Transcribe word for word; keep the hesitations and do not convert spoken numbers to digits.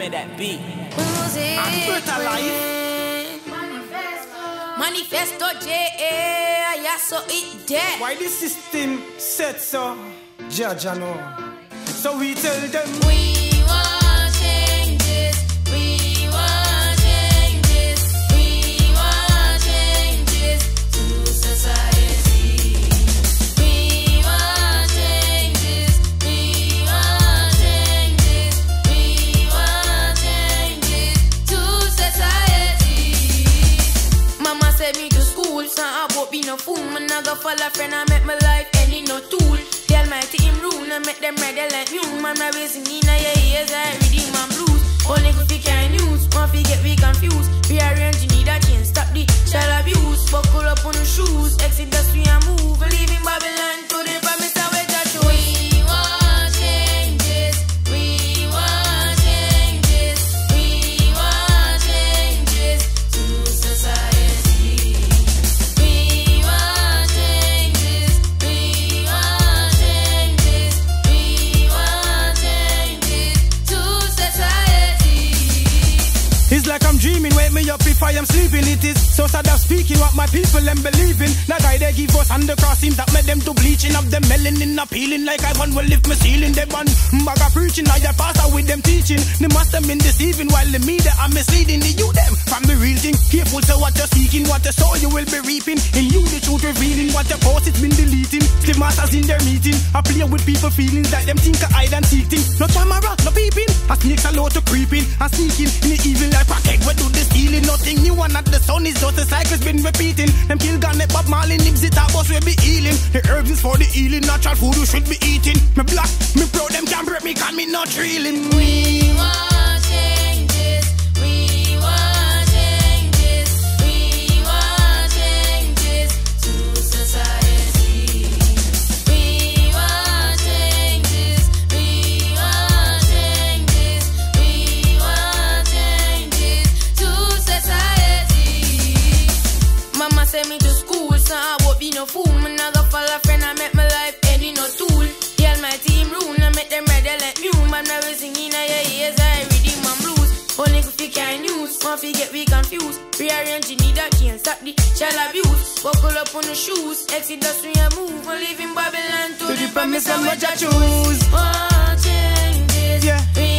made that beat. I'm better life. Manifesto. Manifesto J A. Yeah, so it dead. Why the system said so? Judge, I know. So we tell them we want changes. We want changes. We want changes to society. We want changes. We want changes. We want changes to society. Mama said me to school, so I won't be no fool. Man, I go follow friend, I make my life any no tool. The Almighty him rule and make them ready like you. Man, I be singing in your ears, I reading my blues. Only good fi carry news, one fi get we confused. Rearrange, you need a change, stop the child abuse. Buckle up on the shoes, exit the street and move. Leaving Babylon to the promise of where to choose. We want changes, we want changes, we want changes to society. We want changes, we want changes, we want changes to society. it's like I'm dreaming, wake me up if I am sleeping. It is so sad of speaking what my people them believing. The guy they give us on the cross seems that made them to bleaching of them melanin appealing like I want will lift my ceiling. They ban maga preaching, I get faster with them teaching. The master been deceiving while the media are misleading the you them from the real thing. Careful to what you're seeking, what you sow you will be reaping. In you the truth revealing, what you post it's been deleting. The masters in their meeting, I play with people feelings like them think I hide and seek things. No camera, no peeping, a snakes are low to creeping and sneaking in the evil like crackhead. We do the stealing, nothing new and at the sun is just the cycle's been repeating. Them kill gun, they pop Marley, nibs it up, us will be healing. The herbs is for the healing, natural food you should be eating. Me black, me proud, them can't break me, cause me not reeling. We want changes, we want changes, we want changes to society. We want changes, we want changes, we want changes to society. Mama send me to school, so I won't be no fool. Man, I go follow friend, I make my life any no tool. The Almighty him rule, and make them ready like you. Man, I be singing in your ears, I reading my blues. Only good fi carry news, one fi get we confused. Rearrange, you need a change, stop the child abuse. Buckle up on the shoes, exit the street and move. We live in Babylon to, To the the promise promise of of what what you you choose. choose. Want changes, Yeah. we